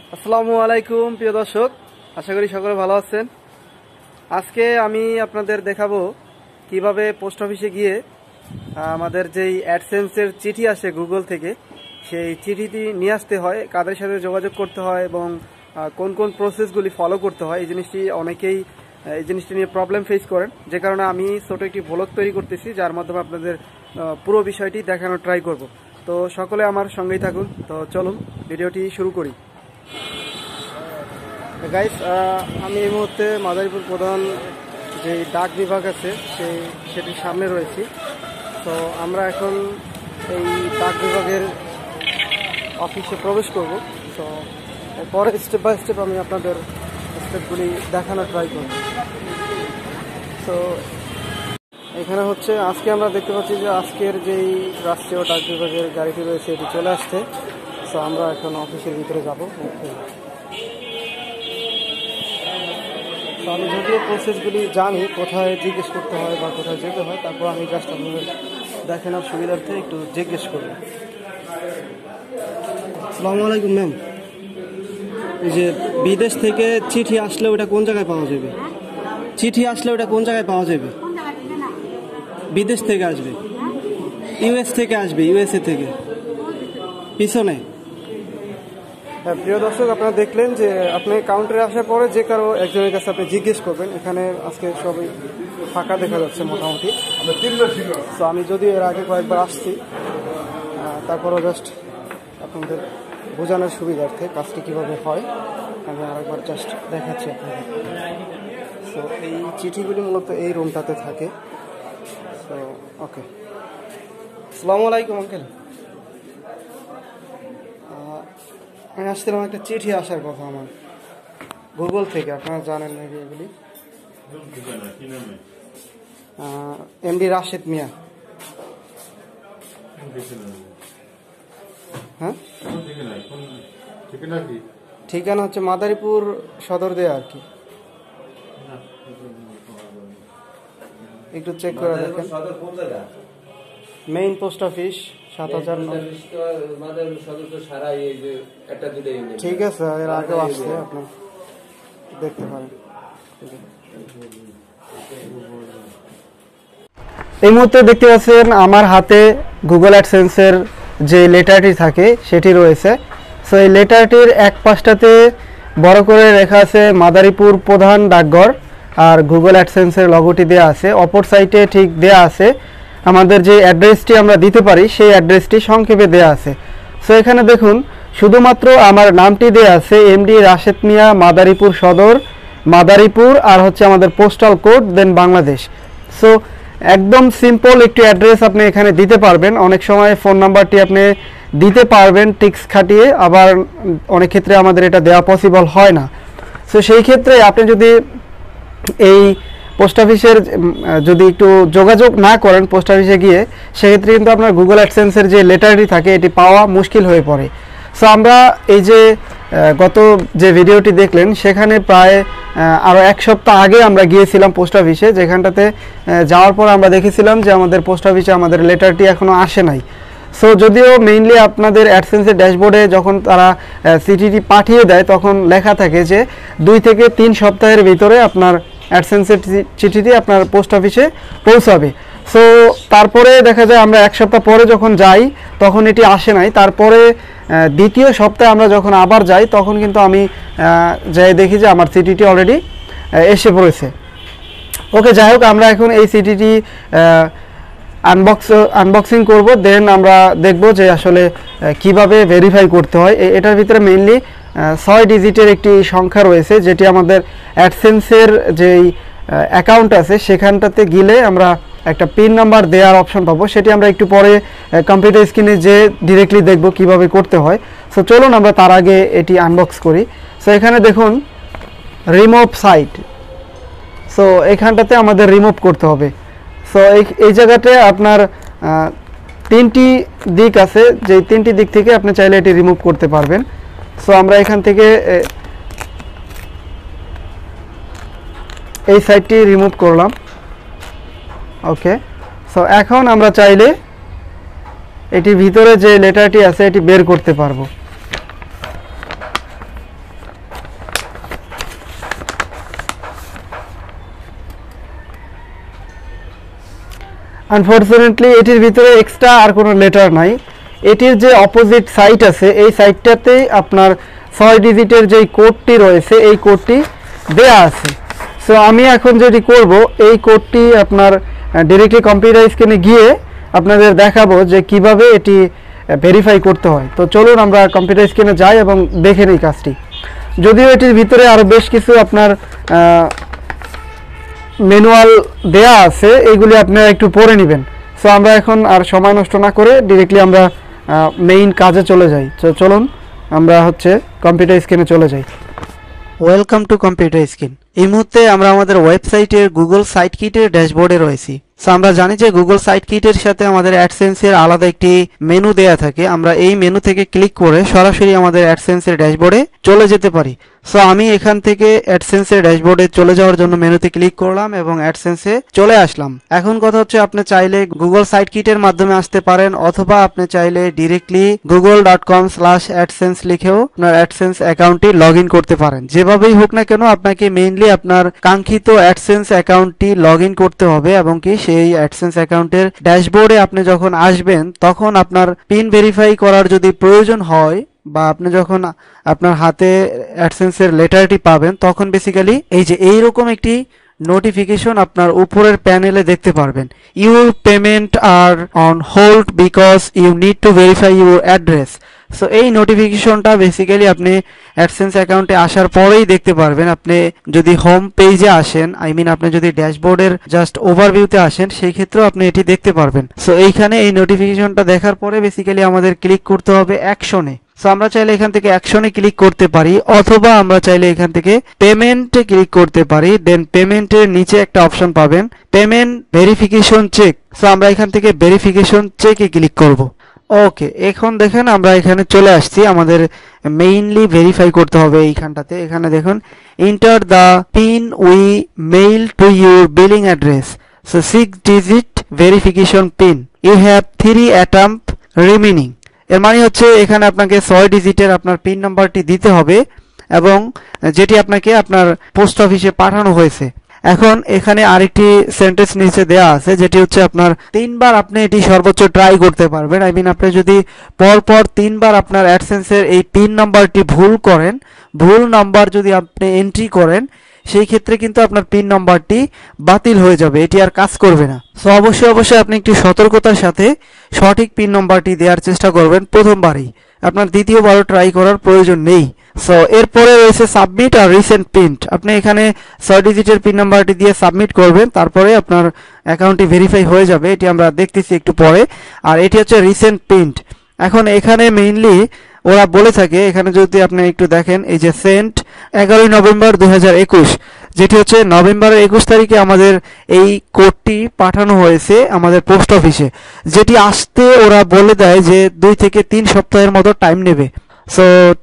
আসসালামু আলাইকুম প্রিয় দর্শক, আশা করি সকলে ভালো আছেন। আজকে আমি আপনাদের দেখাবো কিভাবে পোস্ট অফিসে গিয়ে আমাদের যেই অ্যাডসেন্সের চিঠি আসে গুগল থেকে, সেই চিঠিটি নিয়ে আসতে হয়, কাদের সাথে যোগাযোগ করতে হয় এবং কোন কোন প্রসেসগুলি ফলো করতে হয়। এই জিনিসটি নিয়ে প্রবলেম ফেস করেন, যে কারণে আমি ছোট একটি ভ্লগ তৈরি করতেছি, যার মাধ্যমে আপনাদের পুরো বিষয়টি দেখানোর ট্রাই করব। তো সকলে আমার সঙ্গেই থাকুন। তো চলুন ভিডিওটি শুরু করি। গাইস, আমি এই মুহূর্তে মাদারীপুর প্রধান যে ডাক বিভাগ আছে সেটির সামনে রয়েছি। তো আমরা এখন এই ডাক বিভাগের অফিসে প্রবেশ করব। তো পরে স্টেপ বাই স্টেপ আমি আপনাদের স্টেপগুলি দেখানোর ট্রাই করব। তো এখানে হচ্ছে আজকে আমরা দেখতে পাচ্ছি যে আজকের যেই রাষ্ট্রীয় ডাক বিভাগের গাড়িটি রয়েছে এটি চলে আসছে। তো আমরা এখন অফিসের ভিতরে যাব। তো আমি যদিও প্রসেসগুলি জানি, কোথায় জিজ্ঞেস করতে হয় বা কোথায় যেতে হয়, তারপর আমি জাস্ট আপনাদের দেখানোর সুবিধার্থে একটু জিজ্ঞেস করব। আসসালামু আলাইকুম ম্যাম, এই যে বিদেশ থেকে চিঠি আসলে ওটা কোন জায়গায় পাওয়া যাবে? চিঠি আসলে ওটা কোন জায়গায় পাওয়া যাবে? বিদেশ থেকে আসবে, ইউএস থেকে আসবে, ইউএসএ থেকে পিছনে। প্রিয় দর্শক, আপনারা দেখলেন যে আপনি কাউন্টারে আসার পরে যে কারো একজনের কাছে আপনি জিজ্ঞেস করবেন। এখানে আজকে সবই ফাঁকা দেখা যাচ্ছে মোটামুটি। তো আমি যদিও এর আগে কয়েকবার আসছি, তারপরও জাস্ট আপনাদের বোঝানোর সুবিধার্থে কাজটি কীভাবে হয় আমি আরেকবার জাস্ট দেখাচ্ছি আপনাদের। তো এই চিঠিগুলি মূলত এই রুমটাতে থাকে। তো ওকে, আসসালামু আলাইকুম আঙ্কেল। আমি আসছিলাম, একটা চিঠি আসার কথা আমার গুগল থেকে, আপনারা জানেন নাকি এগুলি? এমডি রাশেদ মিয়া। হ্যাঁ, ঠিকানা হচ্ছে মাদারীপুর সদর দেয়া আর কি। একটু চেক করে দেখেন। Main post office 7000। ঠিক আছে, এর আগেও আসছে, আপনি দেখতে পারেন। এই মুহূর্তে দেখতে পাচ্ছেন আমার হাতে গুগল অ্যাডসেন্সের যে লেটারটি থাকে সেটি রয়েছে। সো এই লেটারটির এক পাশটাতে বড় করে লেখা আছে মাদারীপুর প্রধান ডাকঘর, আর গুগল অ্যাডসেন্সের লগোটি দেওয়া আছে। অপর সাইটে ঠিক দেওয়া আছে আমাদের যে অ্যাড্রেসটি আমরা দিতে পারি, সেই অ্যাড্রেসটি সংক্ষেপে দেওয়া আছে। সো এখানে দেখুন, শুধুমাত্র আমার নামটি দেওয়া আছে এমডি রাশেদ মিয়া, মাদারীপুর সদর, মাদারীপুর, আর হচ্ছে আমাদের postal code, then Bangladesh. So একদম সিম্পল একটি অ্যাড্রেস আপনি এখানে দিতে পারবেন। অনেক সময় ফোন নাম্বারটি আপনি দিতে পারবেন টিক্স খাটিয়ে, আবার অনেক ক্ষেত্রে আমাদের এটা দেওয়া পসিবল হয় না। সো সেই ক্ষেত্রে আপনি যদি এই পোস্ট অফিসের যদি একটু যোগাযোগ না করেন পোস্ট অফিসে গিয়ে, সেক্ষেত্রে কিন্তু আপনার গুগল অ্যাডসেন্সের যে লেটারটি থাকে এটি পাওয়া মুশকিল হয়ে পড়ে। সো আমরা এই যে গত যে ভিডিওটি দেখলেন, সেখানে প্রায় আরও এক সপ্তাহ আগে আমরা গিয়েছিলাম পোস্ট অফিসে, যেখানটাতে যাওয়ার পর আমরা দেখেছিলাম যে আমাদের পোস্ট অফিসে আমাদের লেটারটি এখনও আসে নাই। সো যদিও মেইনলি আপনাদের অ্যাডসেন্সের ড্যাশবোর্ডে যখন তারা চিঠিটি পাঠিয়ে দেয়, তখন লেখা থাকে যে 2 থেকে 3 সপ্তাহের ভিতরে আপনার অ্যাডসেন্সের চিঠিটি আপনার পোস্ট অফিসে পৌঁছাবে। সো তারপরে দেখা যায় আমরা এক সপ্তাহ পরে যখন যাই তখন এটি আসে নাই। তারপরে দ্বিতীয় সপ্তাহে আমরা যখন আবার যাই, তখন কিন্তু আমি যাই দেখি যে আমার চিঠিটি অলরেডি এসে পড়েছে। ওকে, যাই হোক, আমরা এখন এই চিঠিটি আনবক্সিং করব, দেন আমরা দেখব যে আসলে কিভাবে ভেরিফাই করতে হয়। এটার ভিতরে মেইনলি 6 ডিজিটের একটি সংখ্যা রয়েছে, যেটি আমাদের অ্যাডসেন্সের যেই অ্যাকাউন্ট আছে সেখানটাতে গেলে আমরা একটা পিন নাম্বার দেওয়ার অপশন পাবো। সেটি আমরা একটু পরে কম্পিউটার স্ক্রিনে যে ডিরেক্টলি দেখব কিভাবে করতে হয়। সো চলুন আমরা তার আগে এটি আনবক্স করি। সো এখানে দেখুন রিমুভ সাইট। সো এখানটাতে আমাদের রিমুভ করতে হবে। সো এই জায়গাতে আপনার 3টি দিক আছে, যে 3টি দিক থেকে আপনি চাইলে এটি রিমুভ করতে পারবেন। সো আমরা এখান থেকে এই সাইডটি রিমুভ করলাম। ওকে, সো এখন আমরা চাইলে এটি ভিতরে যে লেটারটি আছে এটি বের করতে পারবো। আনফরচুনেটলি এটির ভিতরে এক্সট্রা আর কোনো লেটার নাই। এটির যে অপোজিট সাইড আছে এই সাইডটাতেই আপনার 6 ডিজিটের যেই কোডটি রয়েছে এই কোডটি দেয়া আছে। সো আমি এখন যেটি করব এই কোডটি আপনার ডিরেক্টলি কম্পিউটার স্ক্রিনে গিয়ে আপনাদের দেখাবো যে কিভাবে এটি ভেরিফাই করতে হয়। তো চলুন আমরা কম্পিউটার স্ক্রিনে যাই এবং দেখে নিই কাজটি। যদিও এটির ভিতরে আরও বেশ কিছু আপনার ম্যানুয়াল দেয়া আছে, এইগুলি আপনারা একটু পড়ে নেবেন। সো আমরা এখন আর সময় নষ্ট না করে ডিরেক্টলি আমরা মেইন কাজে চলে যাই। তো চলুন আমরা কম্পিউটার স্ক্রিনে চলে যাই। Welcome to computer screen. এই মুহূর্তে আমরা আমাদের ওয়েবসাইটের গুগল সাইট কিটের ড্যাশবোর্ডে রয়েছি। সো আমরা জানি যে গুগল সাইট কিটের সাথে আমাদের অ্যাডসেন্সের আলাদা একটি মেনু দেয়া থাকে। আমরা এই মেনু থেকে ক্লিক করে সরাসরি আমাদের অ্যাডসেন্সের ড্যাশবোর্ডে চলে যেতে পারি। সো আমি এখান থেকে অ্যাডসেন্সের ড্যাশবোর্ডে চলে যাওয়ার জন্য মেনুতে ক্লিক করলাম এবং অ্যাডসেন্সে চলে আসলাম। এখন কথা হচ্ছে আপনি চাইলে গুগল সাইট কিটের মাধ্যমে আসতে পারেন, অথবা আপনি চাইলে ডিরেক্টলি google.com/adsense লিখেও আপনার অ্যাডসেন্স অ্যাকাউন্টটি লগ ইন করতে পারেন। যেভাবেই হোক না কেন আপনাকে মেইনলি আপনার কাঙ্ক্ষিত অ্যাডসেন্স অ্যাকাউন্টটি লগ ইন করতে হবে, এবং কি সেই অ্যাডসেন্স অ্যাকাউন্টের ড্যাশবোর্ডে আপনি যখন আসবেন তখন আপনার পিন ভেরিফাই করার যদি প্রয়োজন হয় বা আপনি যখন আপনার হাতে অ্যাডসেন্সের লেটারটি পাবেন তখন বেসিক্যালি এই যে এইরকম একটি নোটিফিকেশন আপনার উপরের প্যানেলে দেখতে পারবেন। Your payment are on hold because you need to verify your address. So এই নোটিফিকেশনটা বেসিক্যালি আপনি অ্যাডসেন্স অ্যাকাউন্টে আসার পরেই দেখতে পারবেন। আপনি যদি হোম পেজে আসেন, আপনি যদি ড্যাশবোর্ডের জাস্ট ওভারভিউতে আসেন, সেই ক্ষেত্রেও আপনি এটি দেখতে পারবেন। সো এইখানে এই নোটিফিকেশনটা দেখার পরে বেসিক্যালি আমাদের ক্লিক করতে হবে অ্যাকশনে। সো আমরা চাইলে এখান থেকে অ্যাকশনে ক্লিক করতে পারি, অথবা আমরা চাইলে এখান থেকে পেমেন্টে ক্লিক করতে পারি। দেন পেমেন্টের নিচে একটা অপশন পাবেন পেমেন্ট ভেরিফিকেশন চেক। সো আমরা এখান থেকে ভেরিফিকেশন চেকে ক্লিক করব। ওকে, এখন দেখেন আমরা এখানে চলে আসছি। আমাদের মেইনলি ভেরিফাই করতে হবে এইখানটাতে। এখানে দেখুন enter the pin we mail to your billing address. So 6 digit verification pin, you have 3 attempt remaining. এর মানে হচ্ছে এখানে আপনাকে 6 ডিজিটের আপনার পিন নাম্বারটি দিতে হবে, এবং যেটি আপনাকে আপনার পোস্ট অফিসে পাঠানো হয়েছে। এখন এখানে আরেকটি সেন্টেন্স নিচে দেওয়া আছে, যেটি হচ্ছে আপনার 3 বার আপনি এটি সর্বোচ্চ ট্রাই করতে পারবেন। আপনি যদি পরপর 3 বার আপনার অ্যাডসেন্সের এই পিন নাম্বারটি ভুল নাম্বার যদি আপনি এন্ট্রি করেন, সেই ক্ষেত্রে কিন্তু আপনার পিন নাম্বারটি বাতিল হয়ে যাবে, এটি আর কাজ করবে না। সো অবশ্যই আপনি একটি সতর্কতার সাথে সঠিক পিন নাম্বারটি দেওয়ার চেষ্টা করবেন প্রথমবারই। আপনার দ্বিতীয়বারও ট্রাই করার প্রয়োজন নেই। সো এরপরে রয়েছে সাবমিট আর রিসেন্ট প্রিন্ট। আপনি এখানে 6 ডিজিটের পিন নাম্বারটি দিয়ে সাবমিট করবেন, তারপরে আপনার অ্যাকাউন্টটি ভেরিফাই হয়ে যাবে। এটি আমরা দেখতেছি একটু পরে। আর এটি হচ্ছে রিসেন্ট প্রিন্ট। এখন এখানে মেইনলি ওরা বলে থাকে, এখানে যদি আপনি একটু দেখেন, এই যে সেন্ট 11 নভেম্বর 2021, যেটি হচ্ছে নভেম্বরের 21 তারিখে আমাদের এই কোডটি পাঠানো হয়েছে আমাদের পোস্ট অফিসে, যেটি আসতে ওরা বলে দেয় যে 2 থেকে 3 সপ্তাহের মতো টাইম নেবে। So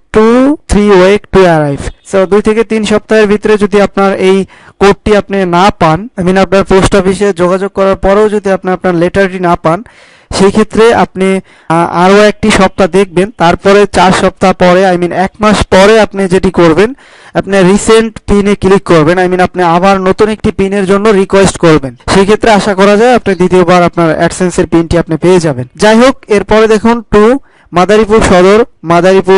2-3 week to arrive. So 2 থেকে 3 সপ্তাহের ভিতরে যদি আপনার এই কোডটি আপনি না পান, আপনার পোস্ট অফিসে যোগাযোগ করার পরেও যদি আপনি আপনার লেটারটি না পান, সেই ক্ষেত্রে আপনি আরও একটি সপ্তাহ দেখবেন। তারপরে 4 সপ্তাহ পরে 1 মাস পরে আপনি যেটি করবেন, আপনি রিসেন্ট পিনে ক্লিক করবেন। আপনি আবার নতুন একটি পিনের জন্য রিকোয়েস্ট করবেন। সেই ক্ষেত্রে আশা করা যায় আপনি দ্বিতীয়বার আপনার অ্যাডসেন্সের পিনটি আপনি পেয়ে যাবেন। যাই হোক, এরপরে দেখুন মাদারীপুর সদর, মাদারীপুর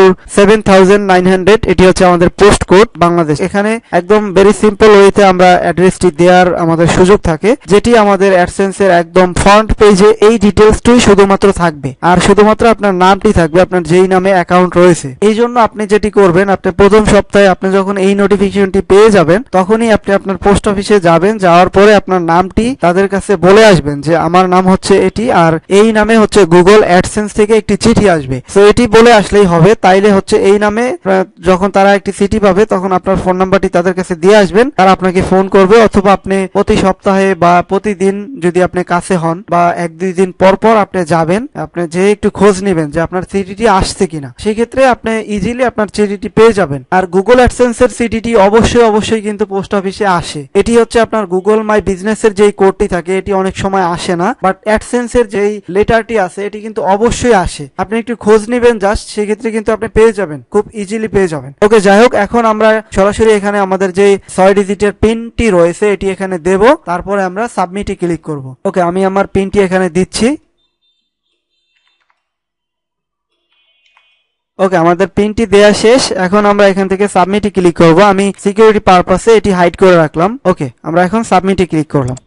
7900, এটি হচ্ছে আমাদের পোস্ট কোড বাংলাদেশ। এখানে একদম ভেরি সিম্পল ওয়েতে আমরা অ্যাড্রেসটি দেওয়ার আমাদের সুযোগ থাকে, যেটি আমাদের অ্যাডসেন্সের একদম ফ্রন্ট পেজে এই ডিটেলসটাই শুধুমাত্র থাকবে, আর শুধুমাত্র আপনার নামটি থাকবে, আপনার যেই নামে অ্যাকাউন্ট রয়েছে। এই জন্য আপনি যেটি করবেন, আপনি প্রথম সপ্তাহে আপনি যখন এই নোটিফিকেশনটি পেয়ে যাবেন, তখনই আপনি আপনার পোস্ট অফিসে যাবেন। যাওয়ার পরে আপনার নামটি তাদের কাছে বলে আসবেন যে আমার নাম হচ্ছে এটি, আর এই নামে হচ্ছে গুগল অ্যাডসেন্স থেকে একটি চিঠি আসবে। সো এটি বলে আসলেই হবে। তাইলে হচ্ছে এই নামে যখন তারা একটি চিঠি পাবে, তখন আপনার ফোন নাম্বারটি তাদের কাছে দিয়ে আসবেন, তারা আপনাকে ফোন করবে, অথবা আপনি প্রতি সপ্তাহে বা প্রতিদিন যদি আপনি কাছে হন, বা 1-2 দিন পর পর আপনি যাবেন, আপনি যে একটু খোঁজ নেবেন যে আপনার চিঠিটি আসছে কিনা। সেই ক্ষেত্রে আপনি ইজিলি আপনার চিঠিটি পেয়ে যাবেন। আর গুগল অ্যাডসেন্সের চিঠিটি অবশ্যই কিন্তু পোস্ট অফিসে আসে। এটি হচ্ছে আপনার গুগল মাই বিজনেসের যেই কোডটি থাকে, এটি অনেক সময় আসে না, বাট অ্যাডসেন্সের যেই লেটারটি আছে এটি কিন্তু অবশ্যই আসে। আপনি একটু খোঁজ নেবেন জাস্ট, সেক্ষেত্রে কিন্তু আপনি পেয়ে যাবেন, খুব ইজিলি পেয়ে যাবেন। ওকে, যাই হোক, এখন আমরা সরাসরি এখানে আমাদের যে 6 ডিজিটের পিনটি রয়েছে এটি এখানে দেব, তারপরে আমরা সাবমিটে ক্লিক করব। ওকে, আমি আমার পিনটি এখানে দিচ্ছি। ওকে, আমাদের পিনটি দেয়া শেষ। এখন আমরা এখান থেকে সাবমিটে ক্লিক করব। আমি সিকিউরিটি পারপাসে এটি হাইড করে রাখলাম। ওকে, আমরা এখন সাবমিটে ক্লিক করলাম।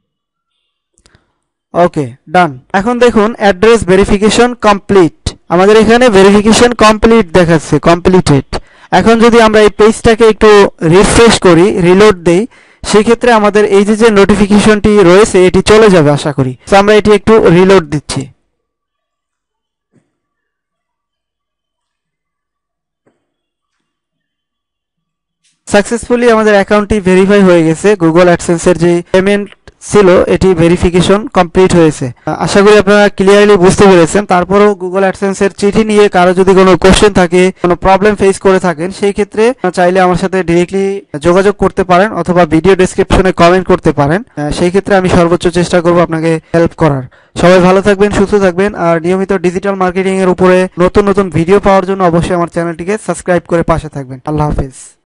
ওকে, ডান। এখন দেখুন অ্যাড্রেস ভেরিফিকেশন কমপ্লিট, আমাদের এখানে ভেরিফিকেশন কমপ্লিট দেখাচ্ছে, কমপ্লিটেড। এখন যদি আমরা এই পেজটাকে একটু রিফ্রেশ করি, রিলোড দেই, সেক্ষেত্রে আমাদের এই যে নোটিফিকেশনটি রয়েছে এটি চলে যাবে আশা করি। তো আমরা এটি একটু রিলোড দিচ্ছি। সাকসেসফুলি আমাদের অ্যাকাউন্টটি ভেরিফাই হয়ে গেছে। গুগল অ্যাডসেন্সের যে পেমেন্ট ছিল এটি ভেরিফিকেশন কমপ্লিট হয়েছে। আশা করি আপনারা ক্লিয়ারলি বুঝতে পেরেছেন। তারপরেও গুগল অ্যাডসেন্সের চিঠি নিয়ে কারো যদি কোনো কোশ্চেন থাকে, কোনো প্রবলেম ফেস করে থাকেন, সেই ক্ষেত্রে চাইলে আমার সাথে ডিরেক্টলি যোগাযোগ করতে পারেন অথবা ভিডিও ডেসক্রিপশনে কমেন্ট করতে পারেন। সেই ক্ষেত্রে আমি সর্বোচ্চ চেষ্টা করব আপনাকে হেল্প করার। সবাই ভালো থাকবেন, সুস্থ থাকবেন, আর নিয়মিত ডিজিটাল মার্কেটিং এর উপরে নতুন নতুন ভিডিও পাওয়ার জন্য অবশ্যই আমার চ্যানেলটিকে সাবস্ক্রাইব করে পাশে থাকবেন। আল্লাহ হাফেজ।